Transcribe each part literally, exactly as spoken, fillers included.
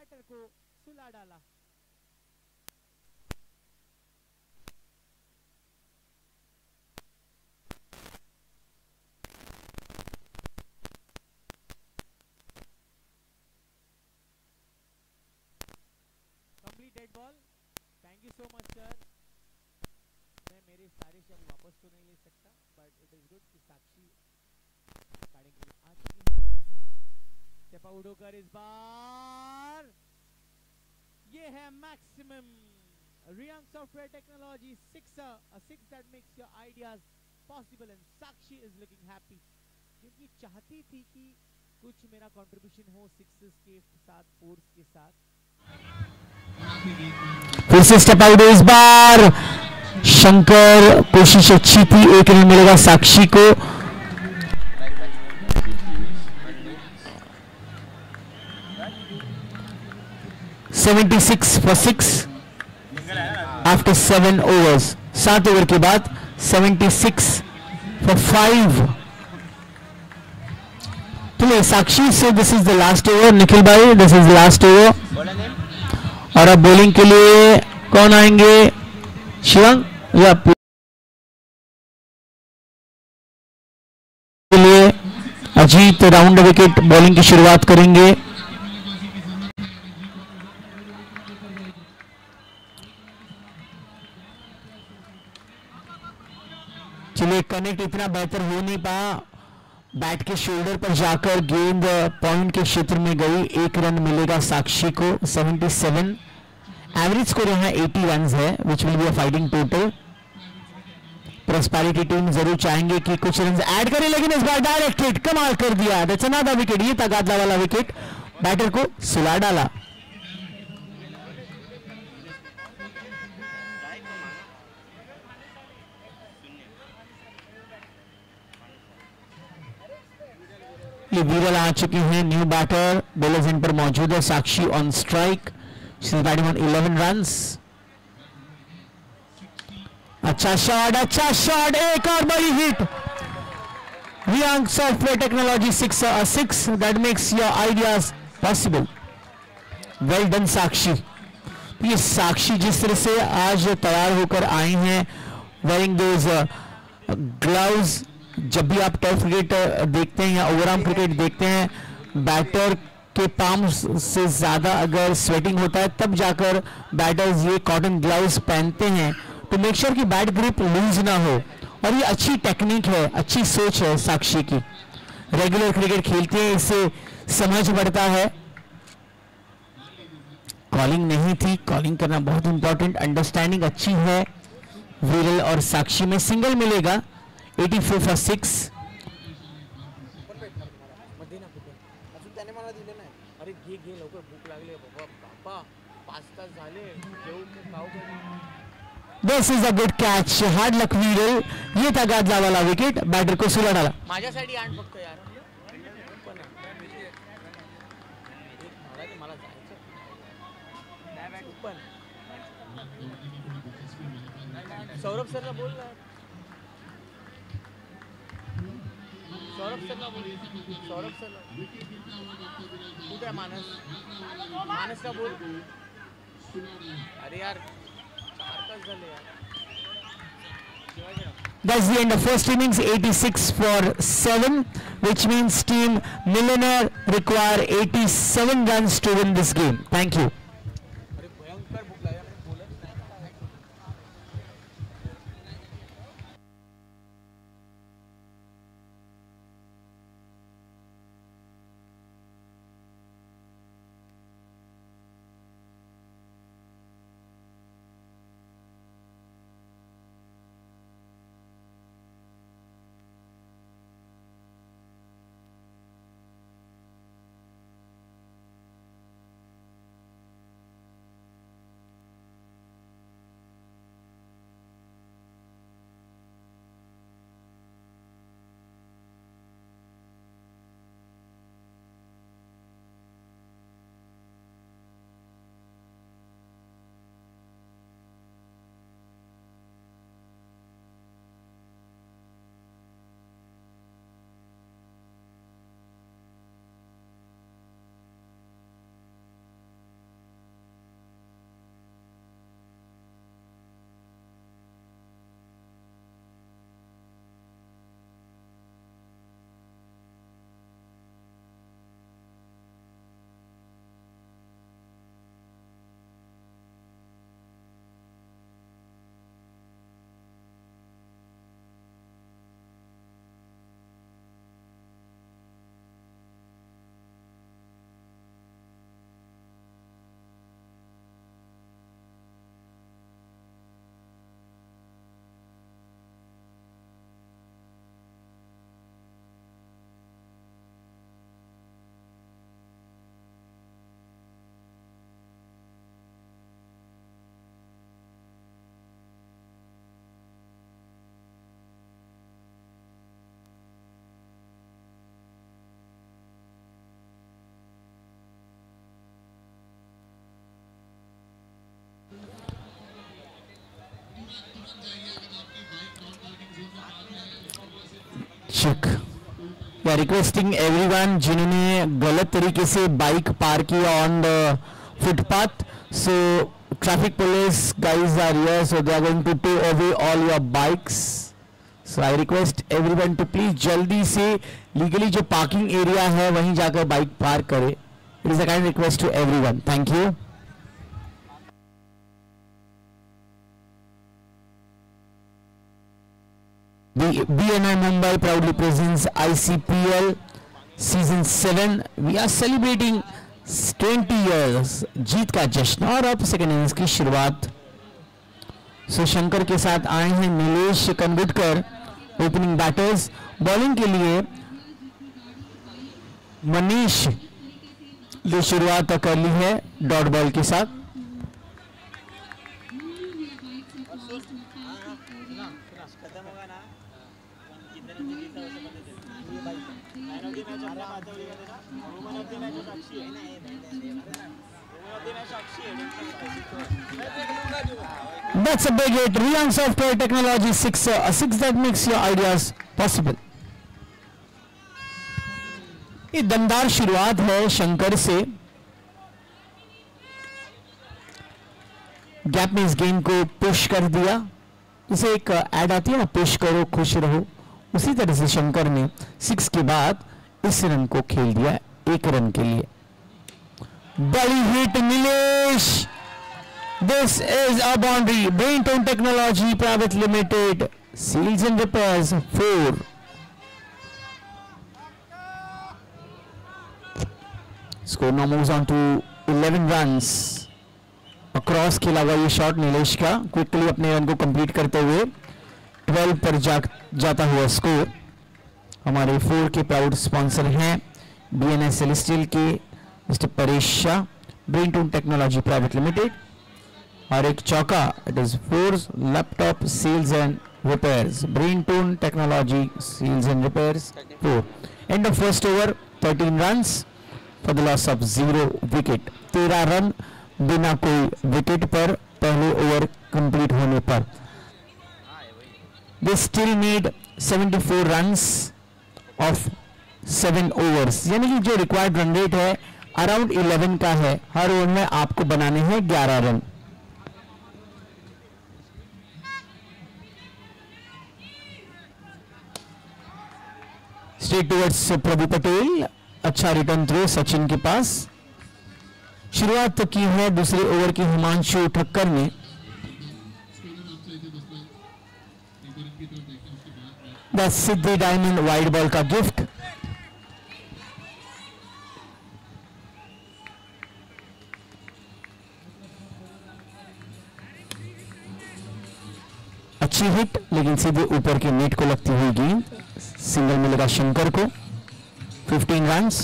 Batter को सुला डाला। Complete dead ball. Thank you so much sir. मैं मेरे सारे शब्द वापस तो नहीं ले सकता, बट इट इज गुड कि साक्षी बैटिंग के लिए आ चुकी है। स्टेप आउट होकर इस बार ये है maximum Riyang software technology sixer, a six that makes your ideas possible and Sakshi is looking happy क्योंकि चाहती थी कि कुछ मेरा कंट्रीब्यूशन हो सिक्सेस के साथ, फोर्स के साथ। फिर से स्टेप आउट इस बार। शंकर कोशिश अच्छी थी, एक रन मिलेगा साक्षी को। छिहत्तर four six after seven overs. सात ओवर के बाद छिहत्तर फॉर फाइव। चलिए साक्षी से this is the last over. Nikhil भाई this is the last over और अब बॉलिंग के लिए कौन आएंगे? शिवंग या के लिए अजीत राउंड विकेट बॉलिंग की शुरुआत करेंगे। चलिए कनेक्ट इतना बेहतर हो नहीं पाया, बैट के शोल्डर पर जाकर गेंद पॉइंट के क्षेत्र में गई। एक रन मिलेगा साक्षी को। सतहत्तर एवरेज स्कोर यहाँ अस्सी रन्स है, which will be a fighting total. Prosperity team जरूर चाहेंगे कि कुछ रन ऐड करें, लेकिन इस बार डायरेक्ट हिट कमाल कर दिया। That's another wicket. ये तगादला वाला विकेट बैटर को सुला डाला। ये विरल आ चुके हैं, न्यू बैटर बॉलर्स इन पर मौजूद है। Sakshi on strike, she is batting on eleven runs. अच्छा शॉट, अच्छा शॉट, एक और बड़ी hit. Riyang software technology six six that makes your ideas possible. Well done Sakshi. ये साक्षी जिस तरह से आज तैयार होकर आई हैं, वेयरिंग दोज ग्लव्स। जब भी आप टर्फ क्रिकेट देखते हैं या ओवरआर्म क्रिकेट देखते हैं, बैटर के पाम से ज्यादा अगर स्वेटिंग होता है तब जाकर बैटर्स ये कॉटन ग्लव्स पहनते हैं टू मेक श्योर कि बैट ग्रिप लूज ना हो। और ये अच्छी टेक्निक है, अच्छी सोच है साक्षी की। रेगुलर क्रिकेट खेलती है, इससे समझ बढ़ता है। कॉलिंग नहीं थी, कॉलिंग करना बहुत इंपॉर्टेंट। अंडरस्टैंडिंग अच्छी है। विरल और साक्षी में सिंगल मिलेगा। चौरासी four six. This is a good catch, hard luck Viral. ये था गादला वाला विकेट, बैटर को सुला डाला। माझ्यासाठी आण फक्त यार। सौरभ सरला बोल रहा है, सौरभ सरला बोल, सौरभ सरला कुठे आहे? मानस, मानस का बोल। अरे यार चार तास झाले यार। That's the end of first innings, eighty-six for seven, which means team Millionaire require eighty-seven runs to win this game. Thank you. या रिक्वेस्टिंग एवरीवन जिन्होंने गलत तरीके से बाइक पार्क किया on the footpath, so traffic police guys are here, so they are going to tow away all your bikes. So I request everyone to please जल्दी से legally जो parking area है वहीं जाकर बाइक पार्क करे. It is a kind request to everyone. Thank you. The B N I Mumbai proudly presents I C P L Season seven. We are celebrating twenty years जीत का जश्न और अब second innings की शुरुआत. सो शंकर के साथ आए हैं Nilesh Kangutkar opening batters. Bowling के लिए मनीष ने शुरुआत कर ली है डॉट बॉल के साथ. That's a big hit. Riang Software Technology six, a six that makes your ideas possible. ये दमदार शुरुआत है शंकर से. गैप में इस गेम को पुश कर दिया. इसे एक ऐड आती है ना, पुश करो खुश रहो, उसी तरह से शंकर ने सिक्स के बाद इस रन को खेल दिया एक रन के लिए. बड़ी hit Nilesh. This is a boundary. Brainstone Technology Private Limited, Seals and Repairs four. Score now moves on to eleven runs. Across खेला हुआ ये शॉट नीलेश का, क्विकली अपने रन को कंप्लीट करते हुए ट्वेल्व पर जा, जाता हुआ स्कोर. हमारे फोर के प्राउड स्पॉन्सर हैं बी एन आई सेलेस्टियल के mister Paresh Shah, Braintone technology private limited. और एक चौका, it is four laptop sales and repairs, Braintone technology sales and repairs four. End of first over thirteen runs for the loss of zero wicket. तेरह run बिना कोई wicket पर पहले over complete होने पर. They still need seventy four runs of seven overs, यानी कि जो रिक्वायर्ड रन रेट है अराउंड इलेवन का है. हर ओवर में आपको बनाने हैं ग्यारह run. Straight towards Prabhu Patel. अच्छा रिटर्न थ्रो सचिन के पास. शुरुआत की है दूसरे ओवर की हिमांशु ठक्कर ने. The Siddhi diamond wide ball का गिफ्ट. अच्छी हिट, लेकिन सीधे ऊपर के नेट को लगती हुई गेंद. सिंगल मिलेगा शंकर को. Fifteen runs.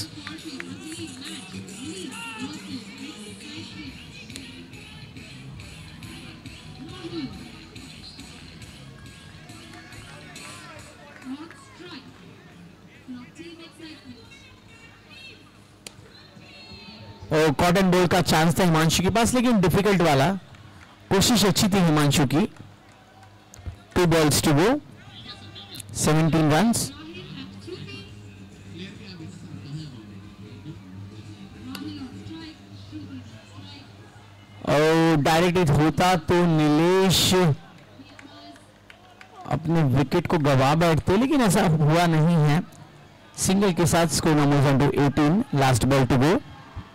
और कॉटन बॉल का चांस था हिमांशु के पास, लेकिन डिफिकल्ट वाला. कोशिश अच्छी थी हिमांशु की. Two balls to go, seventeen runs. और डायरेक्ट हिट होता तो नीलेश अपने विकेट को गवा बैठते, लेकिन ऐसा हुआ नहीं है. सिंगल के साथ score now moves on to eighteen. Last ball to go.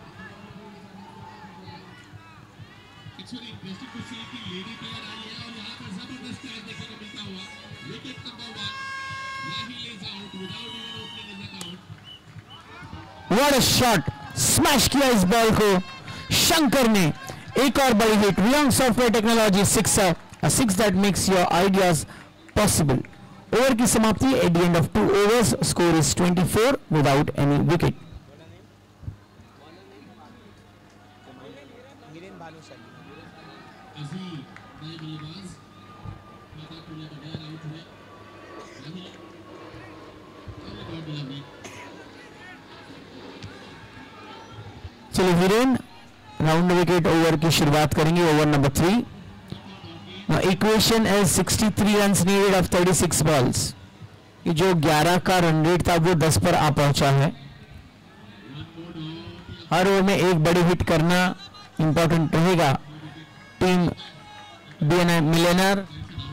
What a shot! Smash किया इस बॉल को शंकर ने. एक और बड़ी hit. Riyang software technology six, six that makes your ideas possible. Over की समाप्ति at the end of two overs. Score is twenty four without any wicket. चलिए वीरेन राउंड विकेट ओवर की शुरुआत करेंगे. Over number three. Equation is sixty three runs needed off thirty six balls. कि जो ग्यारह का रन रेट था वो दस पर आ पहुंचा है। हर ओवर में एक बड़ी हिट करना इंपॉर्टेंट रहेगा टीम बीएनआई मिलेनियर।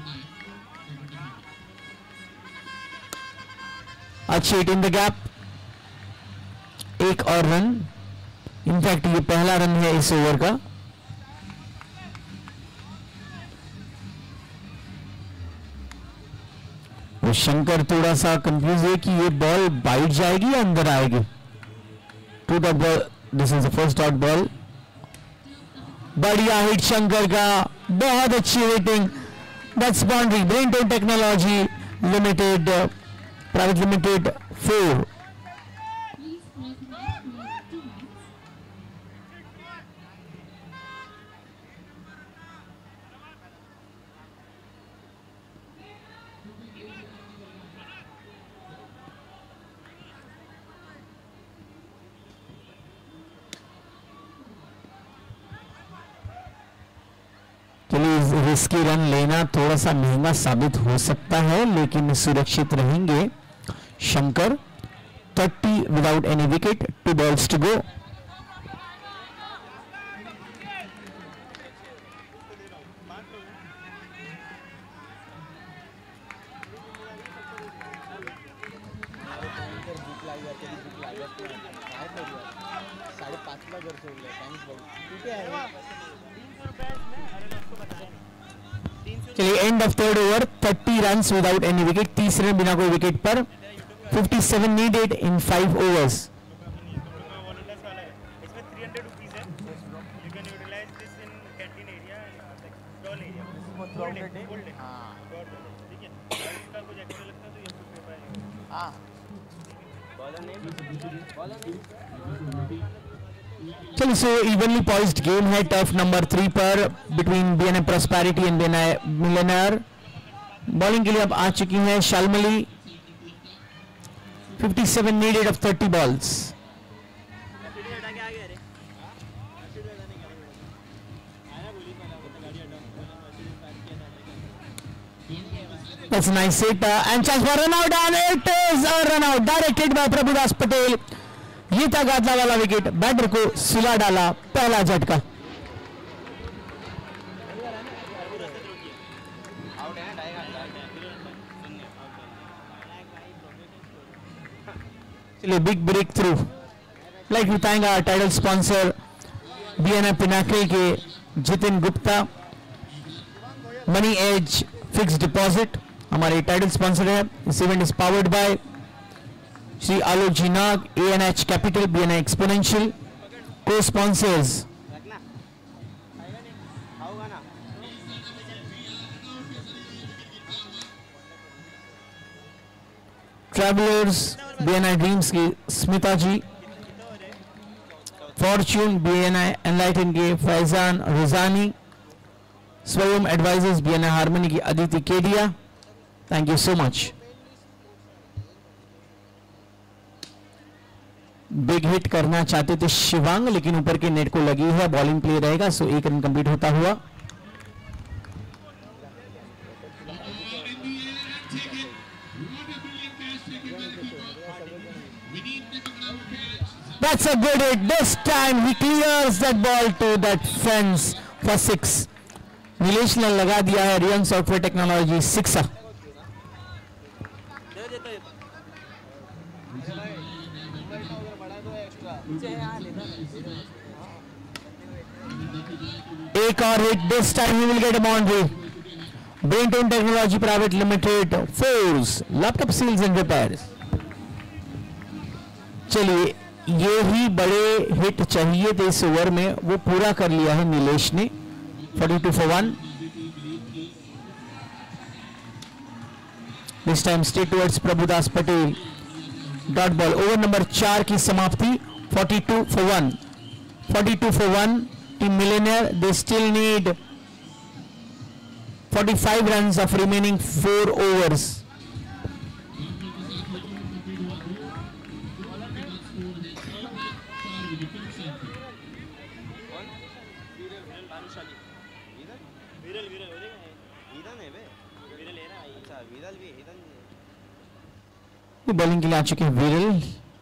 अच्छी हिट इन द गैप, एक और रन। इनफैक्ट ये पहला रन है इस ओवर का। वो शंकर थोड़ा सा कंफ्यूज है कि ये बॉल बाइट जाएगी या अंदर आएगी। To the ball, this is the first dot ball. बढ़िया हिट शंकर का, बहुत अच्छी hitting. That's boundary. Braintone technology limited private limited four. चलिए, रिस्की रन लेना थोड़ा सा महंगा साबित हो सकता है, लेकिन सुरक्षित रहेंगे Shankar. Thirty without any wicket, two balls to go. चलिए, end of third over, thirty runs without any wicket, तीस रन बिना कोई विकेट पर। Fifty seven needed in five overs. चलिए, सो इवनली पॉइज्ड गेम है टर्फ नंबर थ्री पर between BNI prosperity and BNI millionaire. Bowling के लिए अब आ चुकी हैं Shalmali. Fifty seven needed of thirty balls. That's a nice hit uh, and chance for run out, and it is a run out directed by Prabhudas Patel. ये था गादला वाला wicket, batter को सुला डाला, पहला झटका। चलिए, big breakthrough. Like to thank our title sponsor BNI pinnacle के Jitin Gupta, money edge fix deposit हमारे टाइटल स्पॉन्सर है। इस event is powered by Shri Alok ji Nag, ANH capital, BNI exponential. Cosponsors travellers BNI dreams की Smita ji, fortune BNI enlighten के Faizan Rizani, Swayam advisors BNI harmony की Aditi Kedia. Thank you so much. Big hit करना चाहते थे शिवांग, लेकिन ऊपर के नेट को लगी है। बॉलिंग प्ले रहेगा, सो एक रन कंप्लीट होता हुआ। That's a good hit. This time he clears that ball to that fence for six. Nilesh ने लगा दिया है रियन सॉफ्टवेयर टेक्नोलॉजी सिक्स। एक और hit, this time he will get a boundary. Braintone technology private limited fours, laptop sales and repairs. चलिए, ये ही बड़े hit चाहिए थे इस ओवर में, वो पूरा कर लिया है नीलेश ने। Forty two for one. This time straight towards Prabhudas Patel. Dot ball. Over number चार की समाप्ति, forty two for one. Forty two for one. Team Millionaire, they still need forty-five runs of remaining four overs. Bowling के लिए आ चुके हैं विरल।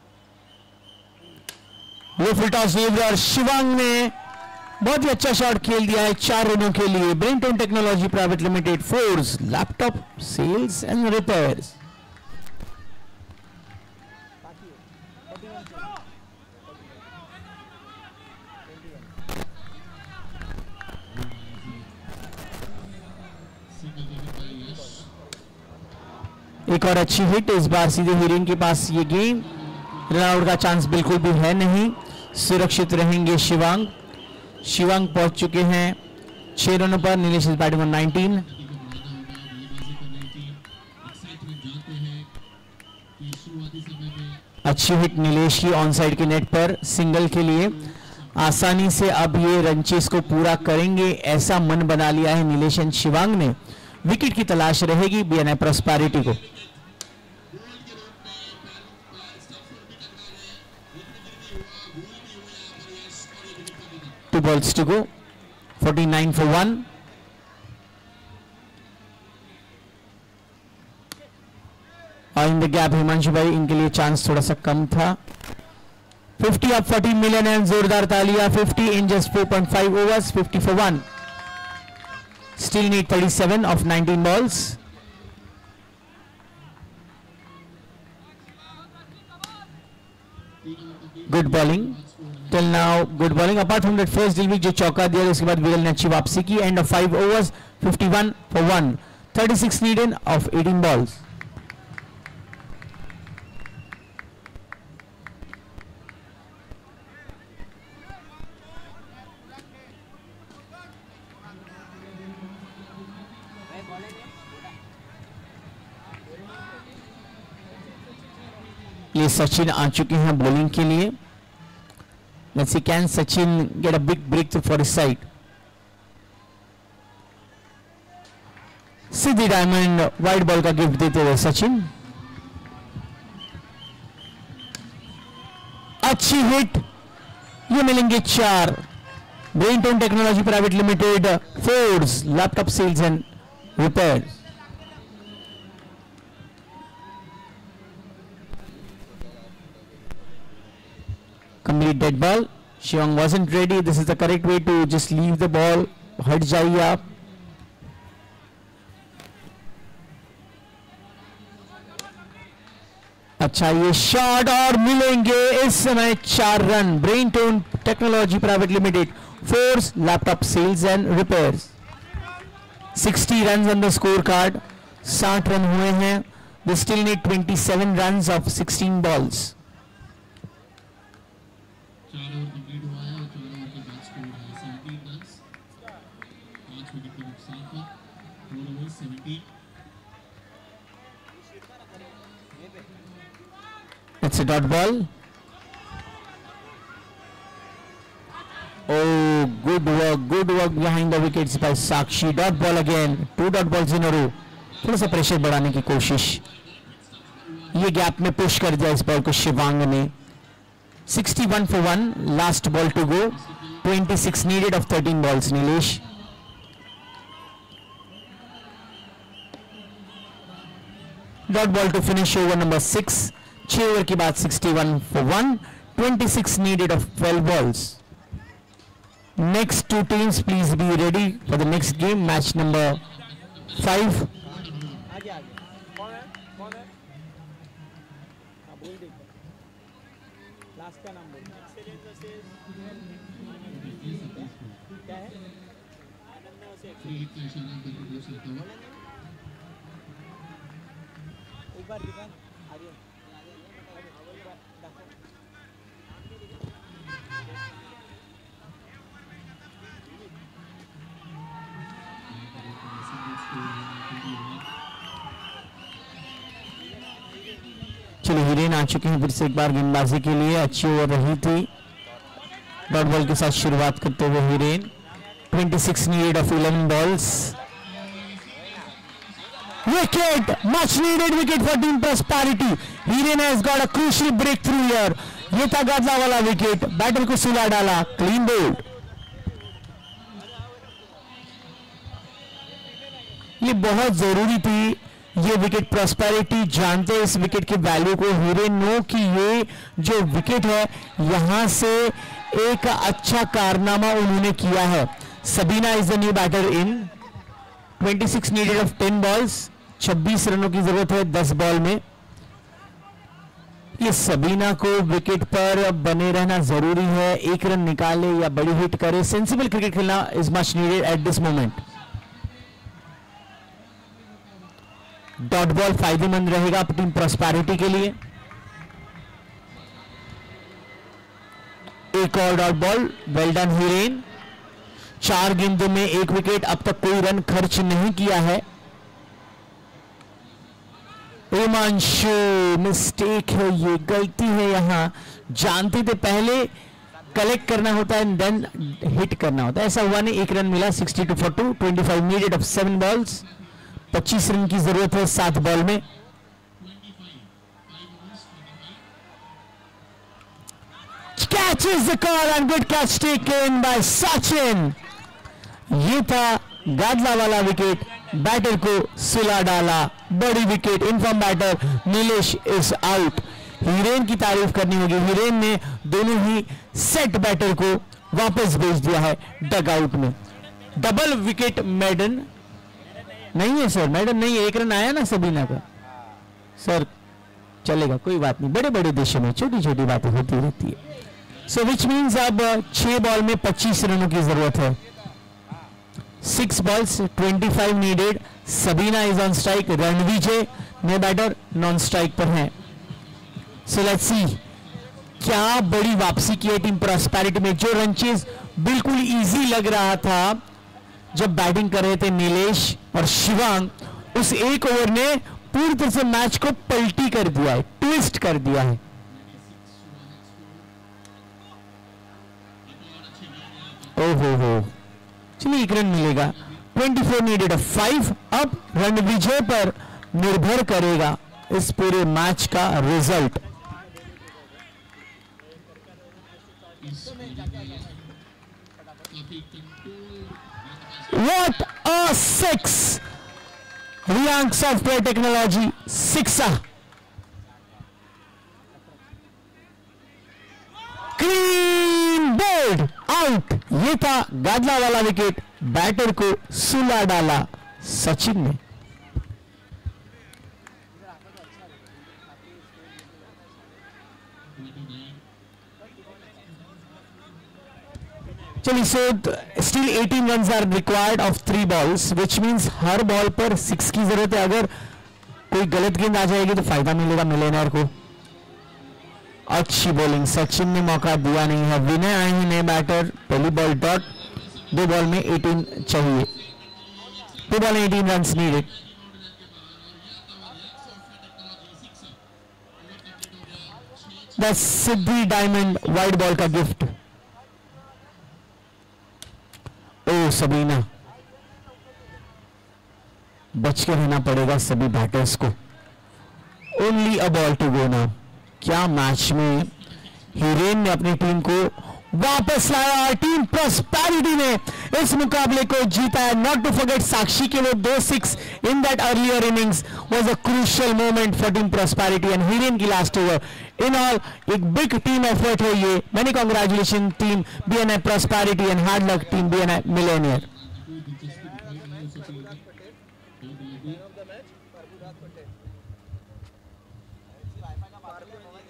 वो full toss और शिवांग ने बहुत ही अच्छा शॉट खेल दिया है चार रनों के लिए। Braintone technology private limited fours laptop sales and repairs. एक और अच्छी हिट, इस बार सीधे हीरेन के पास ये गेम। रन आउट का चांस बिल्कुल भी है नहीं, सुरक्षित रहेंगे शिवांग। शिवांग पहुंच चुके हैं छह रनों पर। Nilesh is batting on nineteen. अच्छी हिट नीलेश की ऑन साइड के नेट पर सिंगल के लिए। आसानी से अब ये रन चेस को पूरा करेंगे, ऐसा मन बना लिया है नीलेश एंड शिवांग ने। विकेट की तलाश रहेगी बीएनआई प्रॉस्पेरिटी को। Two balls to go. forty-nine for one. और इन द गैप हिमांशु भाई, इनके लिए चांस थोड़ा सा कम था। फिफ्टी अब फोर्टी मिलियन एंड जोरदार तालियां। Fifty in just four point five overs. Fifty for one. Still need thirty-seven of nineteen balls. Good bowling. Till now good bowling apart from that first deal जो चौका दिया, उसके बाद विरल ने अच्छी वापसी की। End of five overs. fifty-one for one. thirty-six needed of eighteen balls. ये सचिन आ चुके हैं बॉलिंग के लिए। Let's see, can Sachin get a big breakthrough for his side? सीधी डायमंड वाइड बॉल का गिफ्ट देते हुए सचिन। अच्छी हिट, ये मिलेंगे चार। Braintone technology private limited fours laptop sales and repair. Complete dead ball. Shivam wasn't ready. This is the correct way to just leave the ball. हट जाइए आप। अच्छा ये शॉट और मिलेंगे इस समय चार run. Braintone technology private limited fours laptop sales and repairs. Sixty run on the scorecard. साठ रन हुए हैं। They still need twenty-seven runs of sixteen balls. It's a dot ball. Oh, good work, good work behind the wickets by Sakshi. Dot ball again. Two dot balls in a row. थोड़ा सा pressure बढ़ाने की कोशिश, ये gap में push कर दिया इस बॉल को शिवांग ने। sixty-one for one. Last ball to go. twenty-six needed of thirteen balls. Nilesh dot ball to finish over number six. छह ओवर के बाद sixty-one for one. twenty-six needed of twelve balls. Next two teams please be ready for the next game, match number five. आगे आगे कौन है कौन है हाँ बोल दे लास्ट का नाम बोल। क्या है एक बार दिखा आर्यन। चलो हीरेन आ चुके हैं फिर से एक बार गेंदबाजी के लिए। अच्छी ओवर रही थी। डॉट बॉल के साथ शुरुआत करते हुए Hiren. twenty-six needed of eleven balls. Wicket, much needed wicket for team Prosperity. Hiren has got a crucial breakthrough here. ये था गाजला वाला विकेट, बैटर को सुला डाला। Clean bowled. ये बहुत जरूरी थी ये विकेट प्रॉस्पेरिटी जानते हैं इस विकेट की वैल्यू को. हीरेन नो कि ये जो विकेट है यहां से एक अच्छा कारनामा उन्होंने किया है. Sabina is the new batter in. छब्बीस नीडेड ऑफ टेन बॉल्स. छब्बीस रनों की जरूरत है दस बॉल में. ये सबीना को विकेट पर बने रहना जरूरी है. एक रन निकाले या बड़ी हिट करे, सेंसिबल क्रिकेट खेलना is much needed at this moment. Dot ball फायदेमंद रहेगा टीम प्रॉस्पेरिटी के लिए. एक और dot ball. Well done Hiren. चार गेंदों में एक विकेट. अब तक कोई रन खर्च नहीं किया है. हिमांशु मिस्टेक है, ये गलती है. यहां जानते थे पहले कलेक्ट करना होता है देन हिट करना होता है. ऐसा हुआ नहीं. एक रन मिला. Sixty two for two. Twenty five needed off seven balls. पच्चीस रन की जरूरत है सात बॉल में. Catch is the call and good catch taken by Sachin. ये था गादला वाला विकेट. बैटर को सुला डाला. बड़ी wicket. In-form batter Nilesh is out. Hiren की तारीफ करनी होगी. हीरेन ने दोनों ही सेट बैटर को वापस भेज दिया है डग आउट में. डबल विकेट मेडन नहीं है सर. मेडन नहीं है. एक रन आया ना सबीना का. सर चलेगा, कोई बात नहीं. बड़े बड़े देशों में छोटी छोटी बातें होती रहती है. सो विच मीन्स अब छह बॉल में पच्चीस रनों की जरूरत है. Six balls. Twenty five needed. Sabina is on strike. Ranvijay ने बैटर नॉन स्ट्राइक पर हैं. सो लेट्स सी क्या बड़ी वापसी की है टीम प्रॉस्पेरिटी में. जो रनचेज बिल्कुल इजी लग रहा था जब बैटिंग कर रहे थे नीलेश और शिवांग, उस एक ओवर ने पूरी तरह से मैच को पलटी कर दिया है, ट्विस्ट कर दिया है. ओहो हो. चलिए एक रन मिलेगा. चौबीस नीडेड ऑफ फाइव. अब रणविजय पर निर्भर करेगा इस पूरे मैच का result. What a six! Riang Software Technology sixer. Clean bowled out. ये था गादला वाला विकेट. बैटर को सुला डाला सचिन ने. चलिए so still eighteen runs are required off three balls which means हर बॉल पर सिक्स की जरूरत है. अगर कोई गलत गेंद आ जाएगी तो फायदा मिलेगा मिलेनियर को. अच्छी बॉलिंग. सचिन ने मौका दिया नहीं है. विनय आए हैं नए बैटर. पहली बॉल डॉट. दो बॉल में एटीन चाहिए. दो बॉल में eighteen runs needed. The Siddhi diamond wide ball का गिफ्ट. ओ सबीना. बच के रहना पड़ेगा सभी बैटर्स को. Only a ball to go now. क्या मैच में हीरेन ने अपनी टीम को वापस लाया. टीम प्रॉस्पेरिटी ने इस मुकाबले को जीता है. नॉट टू फॉरगेट साक्षी के वो दो six in that earlier innings was a crucial moment for team prosperity and Hiren की लास्ट ओवर. इन ऑल एक बिग टीम एफर्ट है ये. Many congratulation team BNI prosperity and hard luck team BNI millionaire. Man of the match, Prabhu Das Patel.